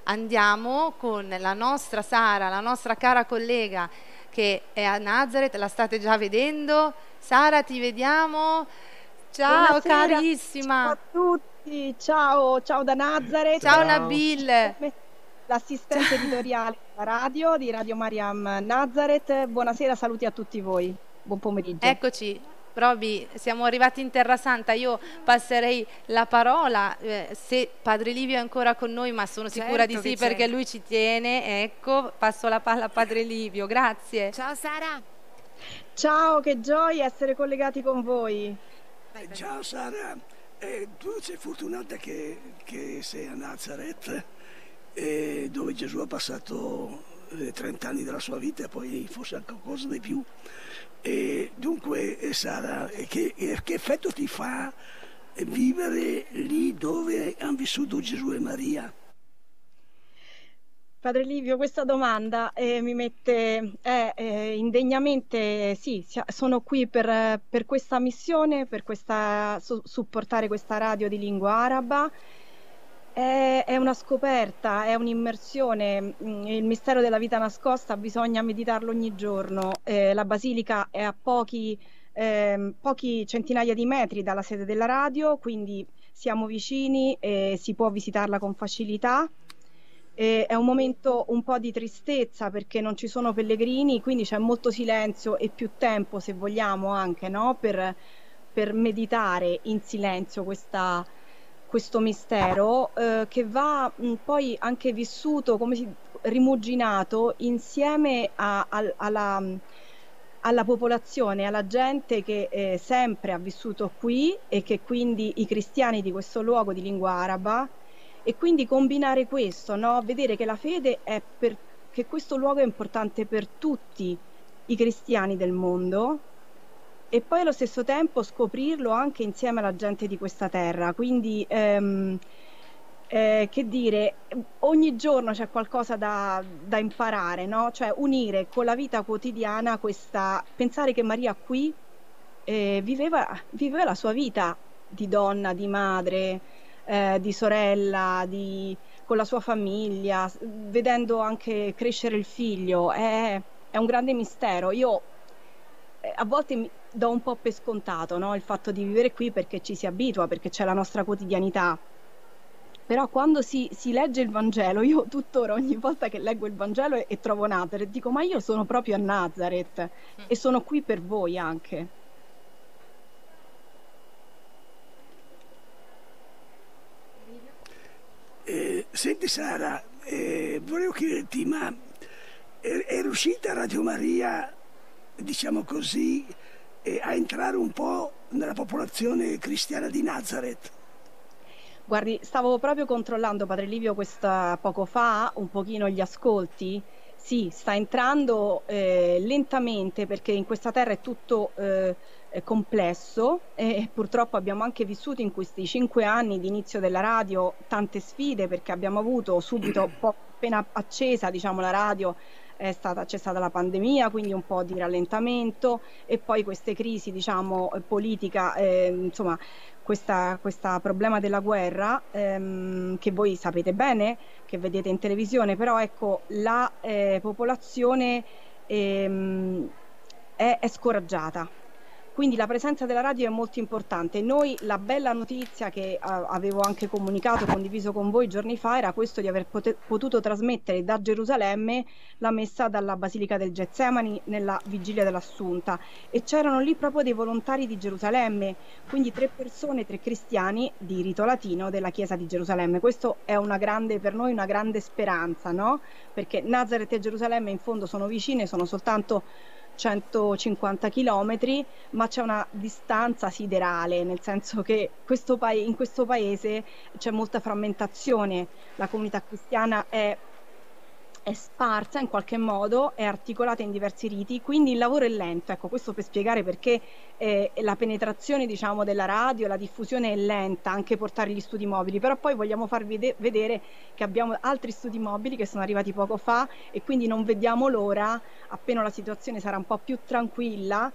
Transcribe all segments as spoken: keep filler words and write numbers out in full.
andiamo con la nostra Sara, la nostra cara collega che è a Nazareth, la state già vedendo. Sara, ti vediamo. Ciao Buonasera, ciao carissima. a tutti, ciao, ciao da Nazareth, Ciao Ciao. Nabil. l'assistente Ciao. editoriale della radio, di Radio Mariam Nazareth. Buonasera, saluti a tutti voi, buon pomeriggio. Eccoci, Roby, siamo arrivati in Terra Santa. Io passerei la parola, eh, se Padre Livio è ancora con noi, ma sono sicura Certo di sì che c'è. perché lui ci tiene. Ecco, passo la palla a Padre Livio, grazie. Ciao Sara. Ciao, che gioia essere collegati con voi. Vai, vai. Ciao Sara, eh, tu sei fortunata che, che sei a Nazareth, eh, dove Gesù ha passato eh, trenta anni della sua vita e poi forse anche qualcosa di più. E dunque, eh, Sara, eh, che, eh, che effetto ti fa eh, vivere lì dove hanno vissuto Gesù e Maria? Padre Livio, questa domanda eh, mi mette eh, eh, indegnamente, sì, sia- sono qui per, per questa missione, per questa, su- supportare questa radio di lingua araba. È, è una scoperta, è un'immersione. mm, Il mistero della vita nascosta bisogna meditarlo ogni giorno. Eh, la basilica è a pochi, ehm, pochi centinaia di metri dalla sede della radio, quindi siamo vicini e si può visitarla con facilità. Eh, è un momento un po' di tristezza perché non ci sono pellegrini, quindi c'è molto silenzio e più tempo, se vogliamo, anche, no? per, per meditare in silenzio questa, questo mistero eh, che va mh, poi anche vissuto, come si, rimuginato insieme a- al- alla, alla popolazione, alla gente che eh, sempre ha vissuto qui e che quindi i cristiani di questo luogo di lingua araba, e quindi combinare questo, no? Vedere che la fede è per, che questo luogo è importante per tutti i cristiani del mondo e poi allo stesso tempo scoprirlo anche insieme alla gente di questa terra. Quindi, ehm, eh, che dire, ogni giorno c'è qualcosa da, da imparare, no? Cioè unire con la vita quotidiana questa, pensare che Maria qui eh, viveva, viveva la sua vita di donna, di madre, eh, di sorella, di, con la sua famiglia, s- vedendo anche crescere il figlio. È, è un grande mistero. Io eh, a volte mi do un po' per scontato, no? Il fatto di vivere qui perché ci si abitua, perché c'è la nostra quotidianità. Però quando si, si legge il Vangelo, io tuttora ogni volta che leggo il Vangelo e, e trovo Nazareth, dico ma io sono proprio a Nazareth e sono qui per voi anche. Eh, senti Sara, eh, volevo chiederti, ma è, è riuscita Radio Maria, diciamo così, eh, a entrare un po' nella popolazione cristiana di Nazareth? Guardi, stavo proprio controllando, Padre Livio, questa poco fa, un pochino gli ascolti. Sì, sta entrando eh, lentamente perché in questa terra è tutto eh, è complesso e purtroppo abbiamo anche vissuto in questi cinque anni di inizio della radio tante sfide perché abbiamo avuto subito, po- appena accesa, diciamo, la radio, è stata, c'è stata la pandemia, quindi un po' di rallentamento e poi queste crisi, diciamo, eh, politica, eh, insomma, questa, questa problema della guerra ehm, che voi sapete bene, che vedete in televisione, però ecco, la eh, popolazione ehm, è, è scoraggiata. Quindi la presenza della radio è molto importante. Noi la bella notizia che eh, avevo anche comunicato, condiviso con voi giorni fa, era questo di aver pote- potuto trasmettere da Gerusalemme la messa dalla Basilica del Getsemani nella vigilia dell'Assunta e c'erano lì proprio dei volontari di Gerusalemme, quindi tre persone, tre cristiani di rito latino della Chiesa di Gerusalemme. Questo è una grande, per noi una grande speranza, no? Perché Nazareth e Gerusalemme in fondo sono vicine, sono soltanto centocinquanta chilometri, ma c'è una distanza siderale, nel senso che questo pa- in questo paese c'è molta frammentazione, la comunità cristiana è è sparsa in qualche modo, è articolata in diversi riti, quindi il lavoro è lento. Ecco, questo per spiegare perché eh, la penetrazione, diciamo, della radio, la diffusione è lenta, anche portare gli studi mobili, però poi vogliamo farvi de- vedere che abbiamo altri studi mobili che sono arrivati poco fa e quindi non vediamo l'ora, appena la situazione sarà un po' più tranquilla,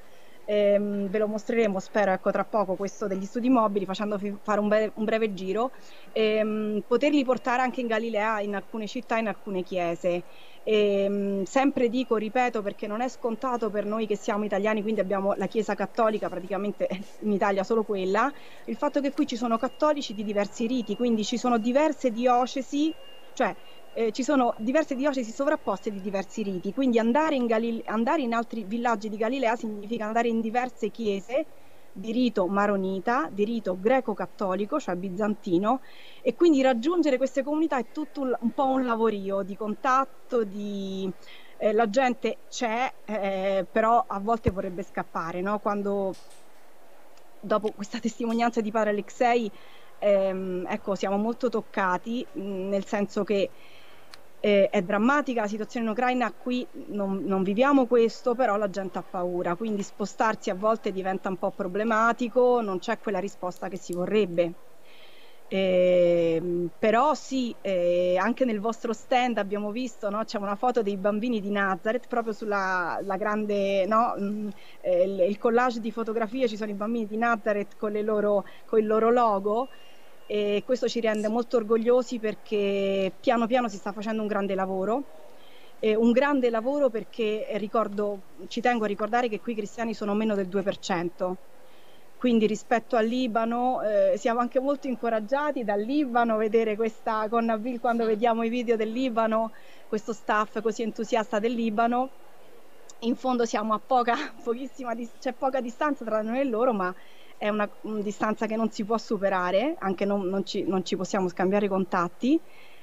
Ehm, ve lo mostreremo, spero, ecco, tra poco, questo degli studi mobili, facendovi fare un, be- un breve giro, ehm, poterli portare anche in Galilea, in alcune città, in alcune chiese. Ehm, sempre dico, ripeto, perché non è scontato per noi che siamo italiani, quindi abbiamo la Chiesa cattolica, praticamente in Italia solo quella, il fatto che qui ci sono cattolici di diversi riti, quindi ci sono diverse diocesi, cioè eh, ci sono diverse diocesi sovrapposte di diversi riti, quindi andare in, Galile- andare in altri villaggi di Galilea significa andare in diverse chiese di rito maronita, di rito greco-cattolico, cioè bizantino, e quindi raggiungere queste comunità è tutto un, un po' un lavorio di contatto, di... Eh, la gente c'è, eh, però a volte vorrebbe scappare, no? Quando dopo questa testimonianza di padre Alexei, ehm, ecco, siamo molto toccati, mh, nel senso che eh, è drammatica la situazione in Ucraina, qui non, non viviamo questo, però la gente ha paura, quindi spostarsi a volte diventa un po' problematico, non c'è quella risposta che si vorrebbe. Eh, però sì, eh, anche nel vostro stand abbiamo visto, no? C'è una foto dei bambini di Nazareth proprio sulla la grande, no? Mm, eh, il, il collage di fotografie, ci sono i bambini di Nazareth con, le loro, con il loro logo, e questo ci rende molto orgogliosi perché piano piano si sta facendo un grande lavoro. Eh, un grande lavoro perché eh, ricordo, ci tengo a ricordare che qui i cristiani sono meno del due per cento. Quindi rispetto al Libano eh, siamo anche molto incoraggiati dal Libano, vedere questa, con Nabil, quando vediamo i video del Libano, questo staff così entusiasta del Libano. In fondo siamo a poca, pochissima, c'è poca distanza tra noi e loro, ma è una, una distanza che non si può superare, anche non, non, ci, non ci possiamo scambiare contatti,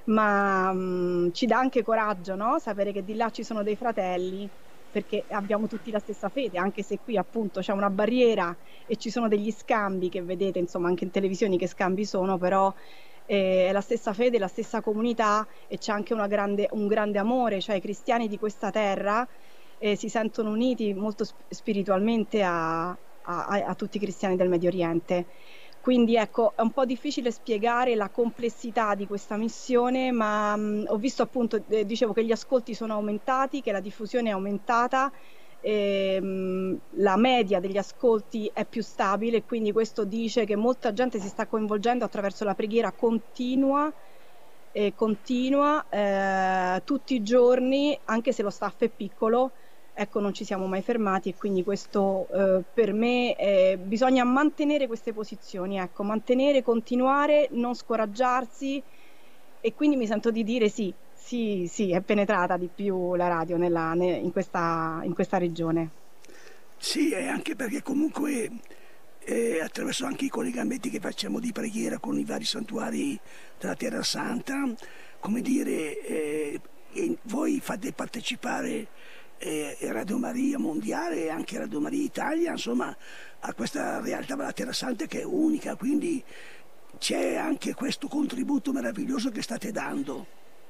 ma mh, ci dà anche coraggio, no? Sapere che di là ci sono dei fratelli, perché abbiamo tutti la stessa fede, anche se qui appunto c'è una barriera e ci sono degli scambi che vedete, insomma, anche in televisione che scambi sono, però eh, è la stessa fede, la stessa comunità, e c'è anche una grande, un grande amore, cioè i cristiani di questa terra eh, si sentono uniti molto sp- spiritualmente a, a, a tutti i cristiani del Medio Oriente. Quindi ecco, è un po' difficile spiegare la complessità di questa missione, ma mh, ho visto appunto, eh, dicevo che gli ascolti sono aumentati, che la diffusione è aumentata, e, mh, la media degli ascolti è più stabile, quindi questo dice che molta gente si sta coinvolgendo attraverso la preghiera continua, eh, continua eh, tutti i giorni, anche se lo staff è piccolo. Ecco, non ci siamo mai fermati, e quindi questo eh, per me eh, bisogna mantenere queste posizioni, ecco, mantenere, continuare, non scoraggiarsi, e quindi mi sento di dire sì, sì, sì, è penetrata di più la radio nella, ne- in questa, in questa regione. Sì, e anche perché comunque eh, attraverso anche i collegamenti che facciamo di preghiera con i vari santuari della Terra Santa, come dire, eh, e voi fate partecipare eh, Radio Maria Mondiale e anche Radio Maria Italia, insomma, a questa realtà della Terra Santa che è unica, quindi c'è anche questo contributo meraviglioso che state dando.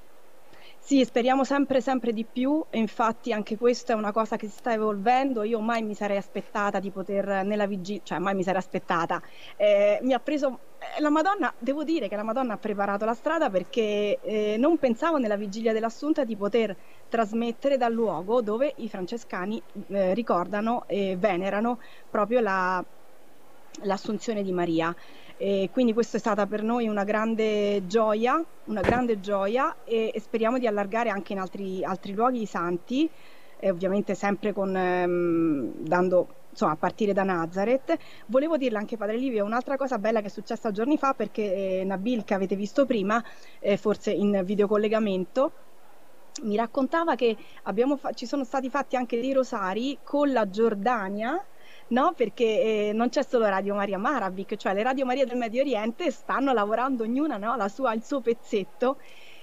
Sì, speriamo sempre, sempre di più, e infatti anche questa è una cosa che si sta evolvendo. Io mai mi sarei aspettata di poter, nella vigilia, cioè mai mi sarei aspettata, eh, mi ha preso, eh, la Madonna, devo dire che la Madonna ha preparato la strada, perché eh, non pensavo nella vigilia dell'Assunta di poter trasmettere dal luogo dove i francescani eh, ricordano e venerano proprio la, l'Assunzione di Maria. E quindi questo è stata per noi una grande gioia, una grande gioia, e, e speriamo di allargare anche in altri, altri luoghi santi, e ovviamente sempre con, ehm, dando, insomma, a partire da Nazareth. Volevo dirle anche, padre Livio, un'altra cosa bella che è successa giorni fa, perché eh, Nabil, che avete visto prima, eh, forse in videocollegamento, mi raccontava che abbiamo fa- ci sono stati fatti anche dei rosari con la Giordania. No, perché eh, non c'è solo Radio Maria Maravic, cioè le Radio Maria del Medio Oriente stanno lavorando ognuna, no, la sua, il suo pezzetto.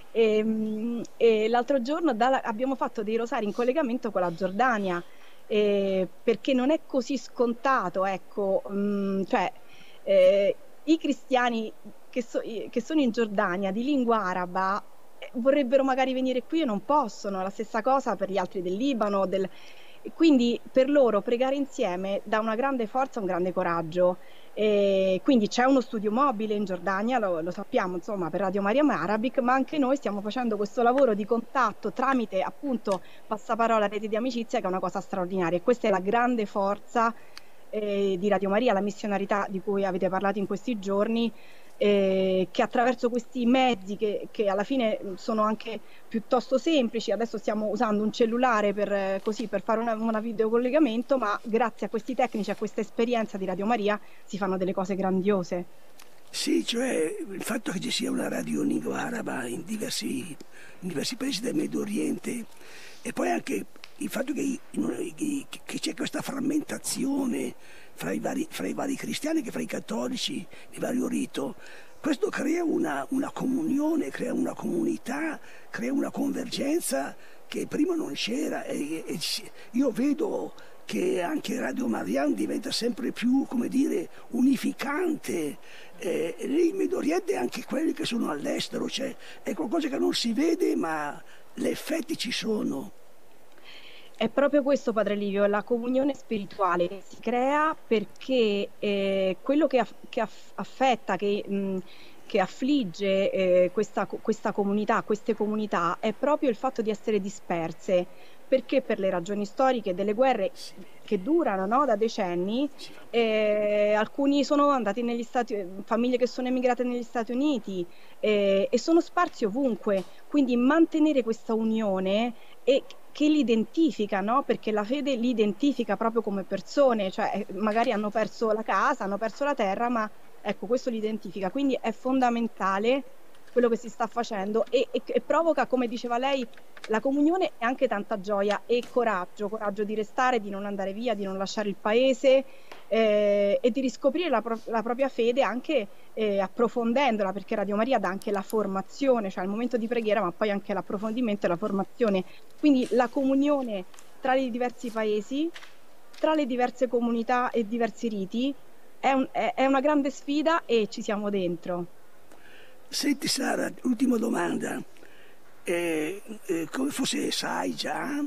E, e l'altro giorno da, abbiamo fatto dei rosari in collegamento con la Giordania, eh, perché non è così scontato, ecco, mh, cioè eh, i cristiani che, so, che sono in Giordania di lingua araba eh, vorrebbero magari venire qui e non possono, la stessa cosa per gli altri del Libano, del... Quindi per loro pregare insieme dà una grande forza, un grande coraggio, E quindi c'è uno studio mobile in Giordania, lo, lo sappiamo insomma per Radio Maria Arabic, ma anche noi stiamo facendo questo lavoro di contatto tramite appunto Passaparola, rete di amicizia, che è una cosa straordinaria, e questa è la grande forza eh, di Radio Maria, la missionarità di cui avete parlato in questi giorni, eh, che attraverso questi mezzi che, che alla fine sono anche piuttosto semplici, adesso stiamo usando un cellulare per, eh, così, per fare una, una videocollegamento, ma grazie a questi tecnici, a questa esperienza di Radio Maria si fanno delle cose grandiose. Sì, cioè il fatto che ci sia una radio in lingua araba in diversi, in diversi paesi del Medio Oriente, e poi anche il fatto che, che c'è questa frammentazione fra i, vari, fra i vari cristiani, che fra i cattolici, di vario rito, questo crea una, una comunione, crea una comunità, crea una convergenza che prima non c'era, e, e io vedo che anche Radio Marian diventa sempre più, come dire, unificante, eh, il Medio Oriente e anche quelli che sono all'estero, cioè è qualcosa che non si vede ma gli effetti ci sono. È proprio questo, Padre Livio, la comunione spirituale che si crea perché eh, quello che, aff che aff affetta, che, mh, che affligge eh, questa, questa comunità, queste comunità, è proprio il fatto di essere disperse, perché per le ragioni storiche delle guerre che durano, no, da decenni, eh, alcuni sono andati negli Stati, famiglie che sono emigrate negli Stati Uniti eh, e sono sparsi ovunque, quindi mantenere questa unione e che li identifica, no? Perché la fede li identifica proprio come persone, cioè magari hanno perso la casa, hanno perso la terra, ma ecco, questo li identifica, quindi è fondamentale quello che si sta facendo e, e, e provoca, come diceva lei, la comunione e anche tanta gioia e coraggio, coraggio di restare, di non andare via, di non lasciare il paese eh, e di riscoprire la, pro la propria fede anche eh, approfondendola, perché Radio Maria dà anche la formazione, cioè il momento di preghiera, ma poi anche l'approfondimento e la formazione. Quindi la comunione tra i diversi paesi, tra le diverse comunità e diversi riti è, un, è, è una grande sfida e ci siamo dentro. Senti Sara, ultima domanda. Eh, eh, come forse sai già,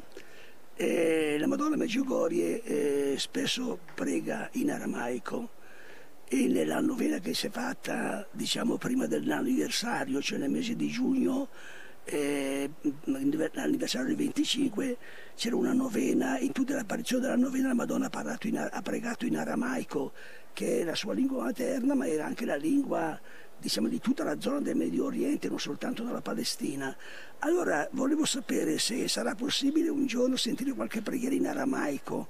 eh, la Madonna Medjugorje eh, spesso prega in aramaico, e nella novena che si è fatta, diciamo, prima dell'anniversario, cioè nel mese di giugno, eh, l'anniversario del venticinque, c'era una novena, in tutta l'apparizione della novena la Madonna ha, parlato in, ha pregato in aramaico, che è la sua lingua materna, ma era anche la lingua, diciamo, di tutta la zona del Medio Oriente, non soltanto della Palestina. Allora volevo sapere se sarà possibile un giorno sentire qualche preghiera in aramaico.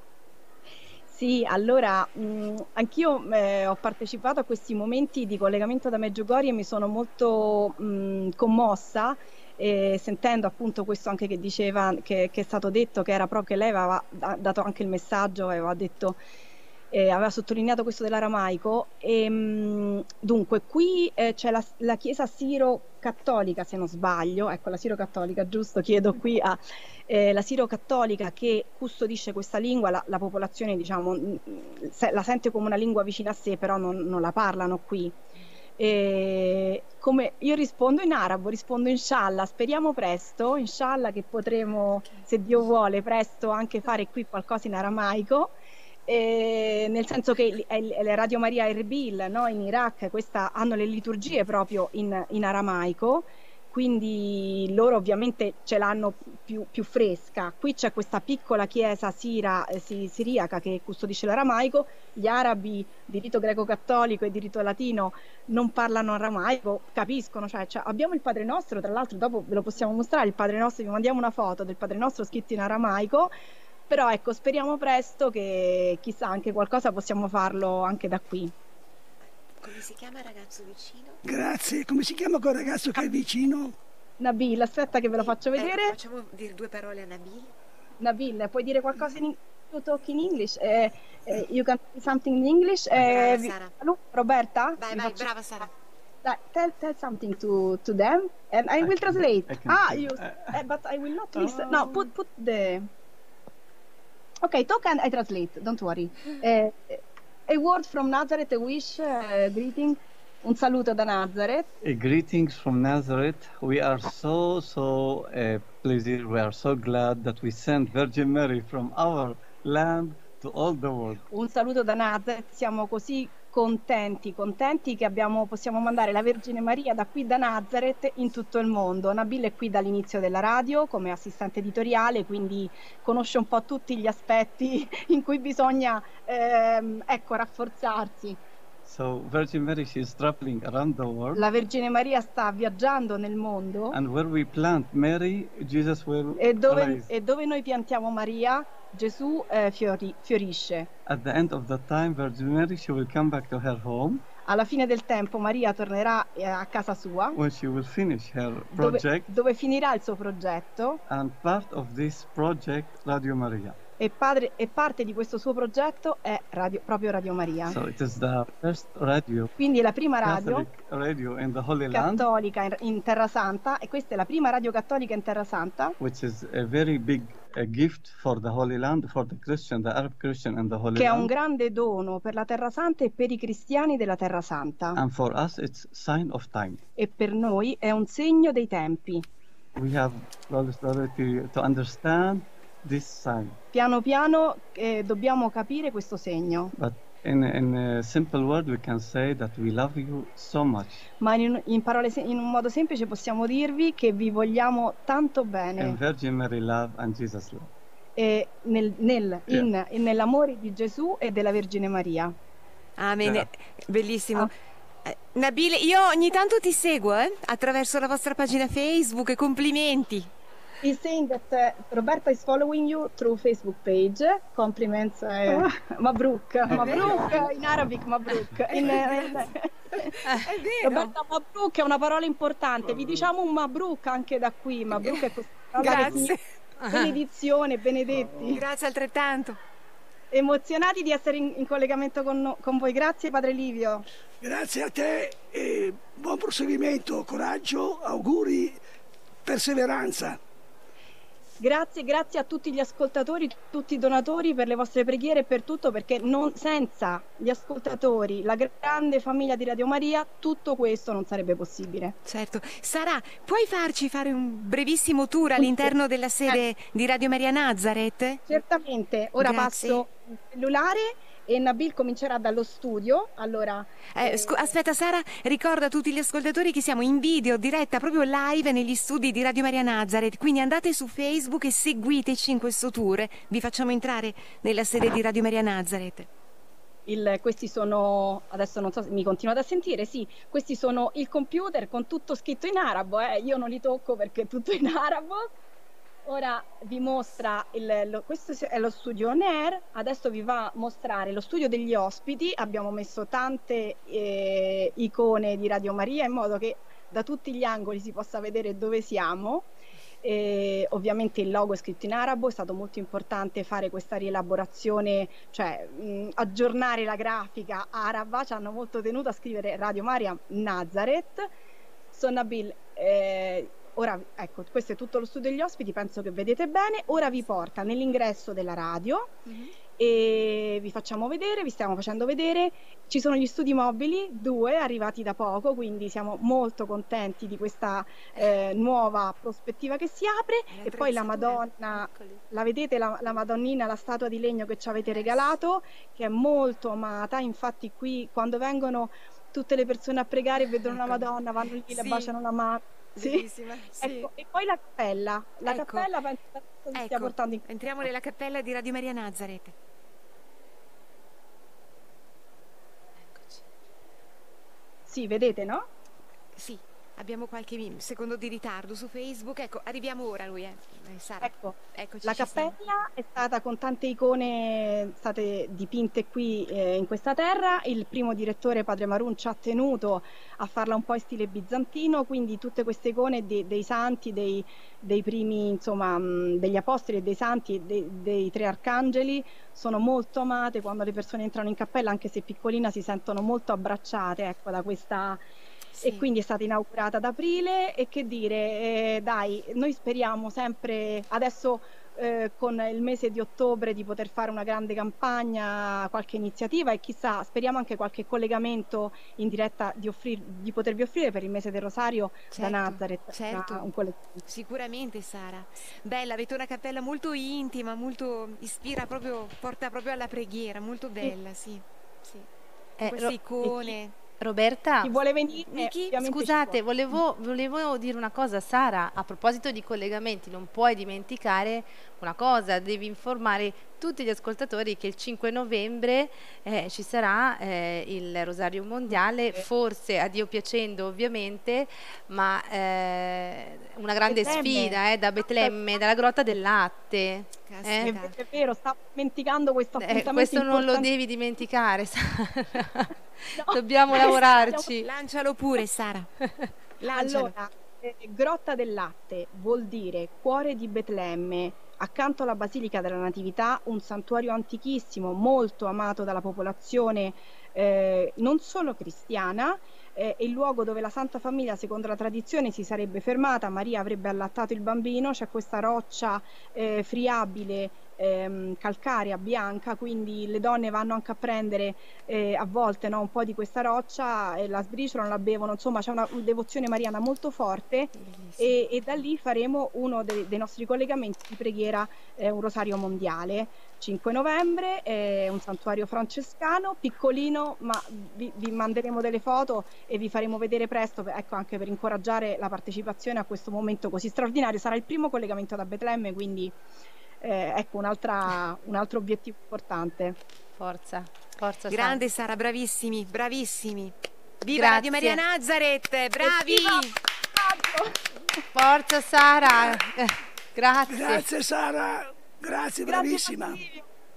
Sì, allora anch'io eh, ho partecipato a questi momenti di collegamento da Medjugorje e mi sono molto mh, commossa eh, sentendo appunto questo anche che diceva, che, che è stato detto, che era proprio che lei aveva dato anche il messaggio, aveva detto Eh, aveva sottolineato questo dell'aramaico. E, mh, dunque, qui eh, c'è la, la chiesa siro-cattolica, se non sbaglio, ecco la siro-cattolica, giusto, chiedo qui a eh, la siro-cattolica che custodisce questa lingua, la, la popolazione diciamo se, la sente come una lingua vicina a sé, però non, non la parlano qui. E, come io rispondo in arabo, rispondo inshallah, speriamo presto, inshallah che potremo, se Dio vuole, presto anche fare qui qualcosa in aramaico. Eh, nel senso che le Radio Maria Erbil, no, in Iraq questa, hanno le liturgie proprio in, in aramaico, quindi loro ovviamente ce l'hanno più, più fresca. Qui c'è questa piccola chiesa sira, eh, siriaca che custodisce l'aramaico, gli arabi di rito greco-cattolico e di rito latino non parlano aramaico, capiscono, cioè, cioè abbiamo il Padre Nostro, tra l'altro dopo ve lo possiamo mostrare, il Padre Nostro, vi mandiamo una foto del Padre Nostro scritto in aramaico. Però ecco, speriamo presto che chissà anche qualcosa possiamo farlo anche da qui. Come si chiama il ragazzo vicino? Grazie, come si chiama quel ragazzo che è vicino? Nabil, aspetta che ve lo faccio vedere. Eh, facciamo dire due parole a Nabil. Nabil, puoi dire qualcosa in you talk in English? Eh, eh, you can say something in English? Brava, Eh, Sara. Roberta? Vai, Vi vai, faccio- brava Sara. Dai, tell, tell something to, to them and I will I can- translate. I can Ah, say- you, uh, eh, but I will not listen. No, put, put the... Ok, talk and I translate, don't worry. Eh, a word from Nazareth, a wish, eh, greeting, un saluto da Nazareth. Uh, greetings from Nazareth. We are so, so uh, pleased. We are so glad that we sent Virgin Mary from our land to all the world. Un saluto da Nazareth, siamo così contenti, contenti che abbiamo, possiamo mandare la Vergine Maria da qui da Nazareth in tutto il mondo. Nabil è qui dall'inizio della radio come assistente editoriale, quindi conosce un po' tutti gli aspetti in cui bisogna ehm, ecco, rafforzarsi. So Virgin Mary, she is traveling around the world, La Vergine Maria sta viaggiando nel mondo and where we plant Mary, Jesus will e dove, rise. e dove noi piantiamo Maria, Gesù eh, fiori- fiorisce. At the end of the time, Virgin Mary, she will come back to her home Alla fine del tempo Maria tornerà eh, a casa sua, when she will finish her dove, project, dove finirà il suo progetto, and part of this project, Radio Maria. e, padre, e parte di questo suo progetto è radio, proprio Radio Maria. So it is the first radio, Quindi è la prima radio Catholic radio in the Holy Land, cattolica in, in Terra Santa, e questa è la prima radio cattolica in Terra Santa, which is a very big uh, gift for the Holy Land, for the Christian, the Arab Christian in the Holy che è un Land. grande dono per la Terra Santa e per i cristiani della Terra Santa. And for us, it's sign of time. E per noi è un segno dei tempi. We have slowly, slowly to, to understand this sign. Piano piano eh, dobbiamo capire questo segno, But in, in a simple word, we can say that we love you so much. ma in, in parole se- in un modo semplice possiamo dirvi che vi vogliamo tanto In bene, Virgin Mary love and Jesus love. e nel, nel- in- e nell'amore di Gesù e della Vergine Maria. Amen. Eh. Bellissimo. Ah. Eh, Nabile, io ogni tanto ti seguo eh, attraverso la vostra pagina Facebook e complimenti. He's saying that uh, Roberta is following you through Facebook page. Compliments, uh, Mabruk. Mabruk in Arabic, Mabruk. In, È in- vero. Roberta, Mabruk è una parola importante. Vi diciamo un Mabruk anche da qui. Mabruk è questa parola che Grazie. significa benedizione, benedetti. Grazie altrettanto. Emozionati di essere in, in collegamento con, no- con voi. Grazie Padre Livio. Grazie a te e buon proseguimento, coraggio, auguri, perseveranza. Grazie, grazie a tutti gli ascoltatori, tutti i donatori per le vostre preghiere e per tutto, perché non, senza gli ascoltatori, la grande famiglia di Radio Maria, tutto questo non sarebbe possibile. Certo. Sara, puoi farci fare un brevissimo tour all'interno della sede di Radio Maria Nazareth? Certamente, ora Grazie. passo il cellulare e Nabil comincerà dallo studio. Allora, Eh, scu- aspetta Sara, ricorda a tutti gli ascoltatori che siamo in video, diretta, proprio live negli studi di Radio Maria Nazareth, quindi andate su Facebook e seguiteci in questo tour. Vi facciamo entrare nella sede di Radio Maria Nazareth. il- questi sono, adesso non so se mi continuate a sentire, sì, questi sono il computer con tutto scritto in arabo, eh, io non li tocco perché è tutto in arabo. Ora vi mostra, il, lo- questo è lo studio on air, adesso vi va a mostrare lo studio degli ospiti, abbiamo messo tante eh, icone di Radio Maria in modo che da tutti gli angoli si possa vedere dove siamo. E ovviamente il logo è scritto in arabo, è stato molto importante fare questa rielaborazione, cioè mh, aggiornare la grafica araba, ci hanno molto tenuto a scrivere Radio Maria Nazareth. So Nabil, eh, ora ecco, questo è tutto lo studio degli ospiti, penso che vedete bene. Ora vi porta nell'ingresso della radio e vi facciamo vedere, vi stiamo facendo vedere. Ci sono gli studi mobili, due arrivati da poco, quindi siamo molto contenti di questa eh, nuova prospettiva che si apre. E poi la Madonna, la vedete la, la Madonnina, la statua di legno che ci avete regalato, che è molto amata. Infatti qui quando vengono tutte le persone a pregare e vedono la Madonna, vanno lì, la Sì. baciano la mano. Sì. Bellissima, sì. Ecco, e poi la cappella, la Ecco. cappella penso che si stia Ecco, portando in entriamo nella cappella di Radio Maria Nazareth. Eccoci. Sì, vedete, no? Sì, abbiamo qualche mi- secondo di ritardo su Facebook. Ecco, arriviamo ora lui, eh. Eh, Sara. Ecco, Eccoci, la ci siamo. cappella è stata con tante icone state dipinte qui eh, in questa terra. Il primo direttore, Padre Marun, ci ha tenuto a farla un po' in stile bizantino, quindi tutte queste icone de- dei santi, dei, dei primi, insomma, mh, degli apostoli e dei santi, e de- dei tre arcangeli, sono molto amate. Quando le persone entrano in cappella, anche se piccolina, si sentono molto abbracciate, ecco, da questa. Sì. E quindi è stata inaugurata ad aprile. E che dire, eh, dai, noi speriamo sempre adesso eh, con il mese di ottobre di poter fare una grande campagna, qualche iniziativa, e chissà, speriamo anche qualche collegamento in diretta di, offrir- di potervi offrire per il mese del Rosario da Certo, Nazareth, certo. una- un collettivo. Sicuramente Sara. Bella, avete una cappella molto intima, molto ispira proprio, porta proprio alla preghiera, molto bella, sì. Sì. Eh, Questo- Ro- Queste icone. Roberta, Chi vuole venire, Miki, ovviamente ci scusate, può. volevo, volevo dire una cosa, Sara, a proposito di collegamenti, non puoi dimenticare una cosa, devi informare tutti gli ascoltatori che il cinque novembre eh, ci sarà eh, il Rosario Mondiale, forse a Dio piacendo ovviamente, ma eh, una grande Betlemme. sfida eh, da Betlemme, dalla Grotta del Latte. È, Eh? Caspita. è vero, stavo dimenticando questo Eh, appuntamento questo non lo importante. devi dimenticare, Sara. No. Dobbiamo lavorarci. Lancialo pure, Sara. Lancialo. Allora, eh, Grotta del Latte vuol dire cuore di Betlemme, accanto alla Basilica della Natività, un santuario antichissimo, molto amato dalla popolazione eh, non solo cristiana, eh, è il luogo dove la Santa Famiglia, secondo la tradizione, si sarebbe fermata, Maria avrebbe allattato il bambino, c'è questa roccia eh, friabile, ehm, calcarea, bianca, quindi le donne vanno anche a prendere eh, a volte no, un po' di questa roccia e la sbriciolano, la bevono, insomma c'è una devozione mariana molto forte e, e da lì faremo uno dei, dei nostri collegamenti di preghiera, eh, un rosario mondiale. cinque novembre, è un santuario francescano, piccolino, ma vi, vi manderemo delle foto e vi faremo vedere presto, ecco, anche per incoraggiare la partecipazione a questo momento così straordinario. Sarà il primo collegamento da Betlemme, quindi eh, ecco un'altra, un altro obiettivo importante. Forza, forza. Grande Sara, bravissimi, bravissimi. Viva Grazie. Radio Maria Nazareth, bravi! Evviva! Sara. Forza Sara. Eh, grazie. Grazie Sara, grazie, Grazie bravissima. a Silvio.